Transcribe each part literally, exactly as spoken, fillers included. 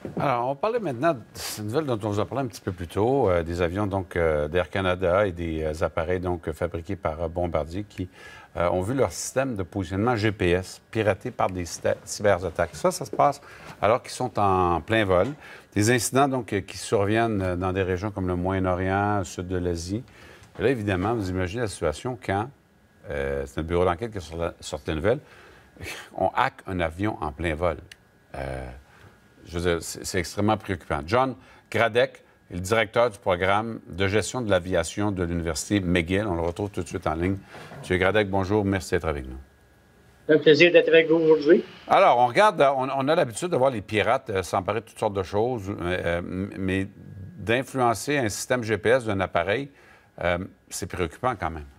Alors, on parlait maintenant de cette nouvelle dont on vous a parlé un petit peu plus tôt, euh, des avions donc euh, d'Air Canada et des euh, appareils donc fabriqués par euh, Bombardier qui euh, ont vu leur système de positionnement G P S piraté par des cyberattaques. Ça, ça se passe alors qu'ils sont en plein vol. Des incidents donc euh, qui surviennent dans des régions comme le Moyen-Orient, le sud de l'Asie. Et là, évidemment, vous imaginez la situation quand, euh, c'est un bureau d'enquête qui a sorti la nouvelle, on hack un avion en plein vol. Euh, Je veux dire, c'est extrêmement préoccupant. John Gradec est le directeur du programme de gestion de l'aviation de l'Université McGill. On le retrouve tout de suite en ligne. Monsieur Gradec, bonjour. Merci d'être avec nous. C'est un plaisir d'être avec vous aujourd'hui. Alors, on regarde, on, on a l'habitude de voir les pirates euh, s'emparer de toutes sortes de choses, euh, mais d'influencer un système G P S d'un appareil, euh, c'est préoccupant quand même.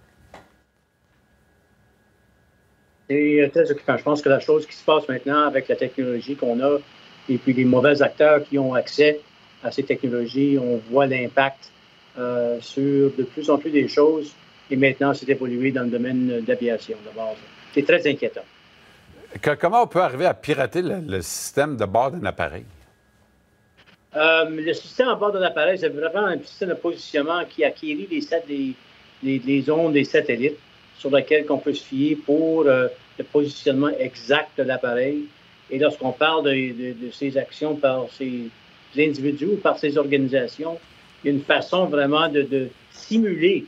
C'est très occupant. Je pense que la chose qui se passe maintenant avec la technologie qu'on a et puis les mauvais acteurs qui ont accès à ces technologies, on voit l'impact euh, sur de plus en plus des choses. Et maintenant, c'est évolué dans le domaine d'aviation de base. C'est très inquiétant. Que, comment on peut arriver à pirater le, le système de bord d'un appareil? Euh, le système à bord d'un appareil, c'est vraiment un système de positionnement qui acquérit les, les, les, les ondes des satellites sur lesquelles on peut se fier pour euh, le positionnement exact de l'appareil. Et lorsqu'on parle de, de, de ces actions par ces individus ou par ces organisations, il y a une façon vraiment de, de simuler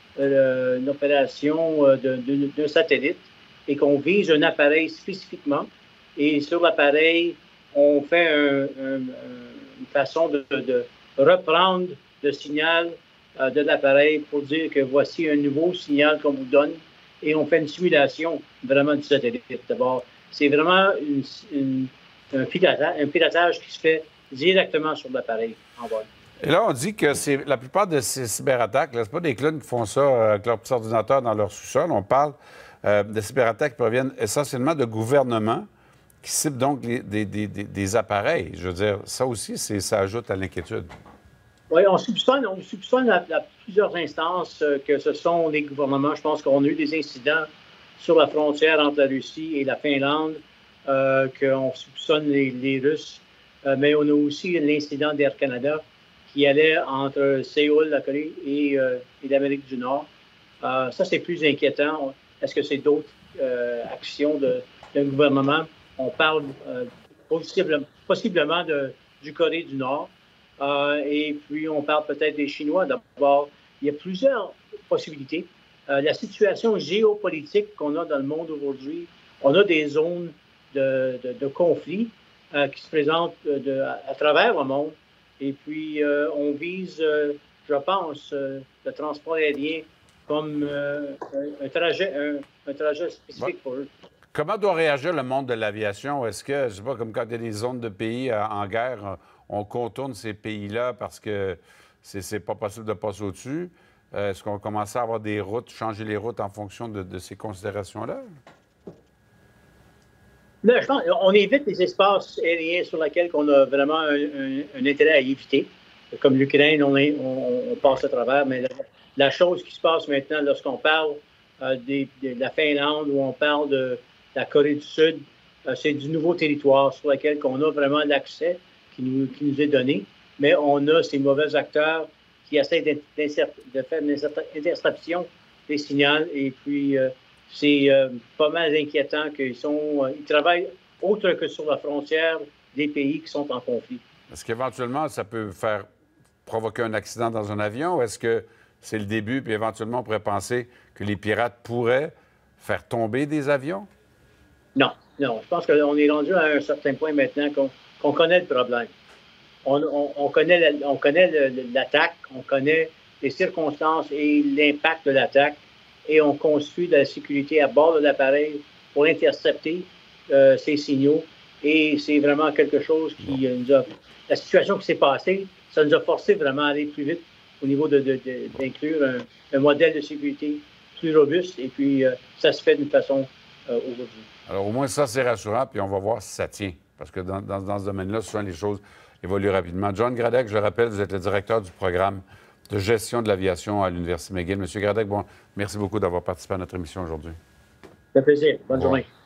euh, une opération euh, d'un satellite et qu'on vise un appareil spécifiquement. Et sur l'appareil, on fait un, un, une façon de, de reprendre le signal euh, de l'appareil pour dire que voici un nouveau signal qu'on vous donne. Et on fait une simulation vraiment du satellite. D'abord, c'est vraiment une, une, un, piratage, un piratage qui se fait directement sur l'appareil en vol. Et là, on dit que c'est la plupart de ces cyberattaques, ce n'est pas des clowns qui font ça euh, avec leur petit ordinateur dans leur sous-sol. On parle euh, de cyberattaques qui proviennent essentiellement de gouvernements qui ciblent donc les, des, des, des, des appareils. Je veux dire, ça aussi, ça ajoute à l'inquiétude. Oui, on soupçonne, on soupçonne à, à plusieurs instances euh, que ce sont les gouvernements. Je pense qu'on a eu des incidents sur la frontière entre la Russie et la Finlande, euh, qu'on soupçonne les, les Russes. Euh, mais on a aussi l'incident d'Air Canada qui allait entre Séoul, la Corée, et, euh, et l'Amérique du Nord. Euh, ça, c'est plus inquiétant. Est-ce que c'est d'autres euh, actions d'un gouvernement? On parle euh, possible, possiblement de, du Corée du Nord. Euh, et puis, on parle peut-être des Chinois. D'abord, il y a plusieurs possibilités. Euh, la situation géopolitique qu'on a dans le monde aujourd'hui, on a des zones de, de, de conflit euh, qui se présentent de, à, à travers le monde. Et puis, euh, on vise, euh, je pense, euh, le transport aérien comme euh, un, un, trajet, un, un trajet spécifique pour eux. Comment doit réagir le monde de l'aviation? Est-ce que, je sais pas, comme quand il y a des zones de pays euh, en guerre, on contourne ces pays-là parce que c'est pas possible de passer au-dessus? Euh, Est-ce qu'on commence à avoir des routes, changer les routes en fonction de, de ces considérations-là? Là, je pense on évite les espaces aériens sur lesquels on a vraiment un, un, un intérêt à éviter. Comme l'Ukraine, on, on, on passe à travers. Mais la, la chose qui se passe maintenant, lorsqu'on parle euh, des, de la Finlande ou on parle de la Corée du Sud, euh, c'est du nouveau territoire sur lequel on a vraiment l'accès qui nous, qui nous est donné. Mais on a ces mauvais acteurs qui essaient de faire une interception des signaux. Et puis, euh, c'est euh, pas mal inquiétant qu'ils sont, euh, ils travaillent autre que sur la frontière des pays qui sont en conflit. Est-ce qu'éventuellement, ça peut faire provoquer un accident dans un avion? Ou est-ce que c'est le début, puis éventuellement, on pourrait penser que les pirates pourraient faire tomber des avions? Non, non. Je pense qu'on est rendu à un certain point maintenant qu'on qu'on connaît le problème. On, on, on connaît l'attaque, on connaît les circonstances et l'impact de l'attaque, et on construit de la sécurité à bord de l'appareil pour intercepter euh, ces signaux. Et c'est vraiment quelque chose qui nous a... La situation qui s'est passée, ça nous a forcé vraiment à aller plus vite au niveau d'inclure un, un modèle de sécurité plus robuste. Et puis, euh, ça se fait d'une façon euh, aujourd'hui. Alors, au moins, ça, c'est rassurant, puis on va voir si ça tient. Parce que dans, dans, dans ce domaine-là, souvent, les choses évoluent rapidement. John Gradec, je le rappelle, vous êtes le directeur du programme de gestion de l'aviation à l'Université McGill. Monsieur Gradec, bon, merci beaucoup d'avoir participé à notre émission aujourd'hui. Ça fait plaisir. Bonne journée.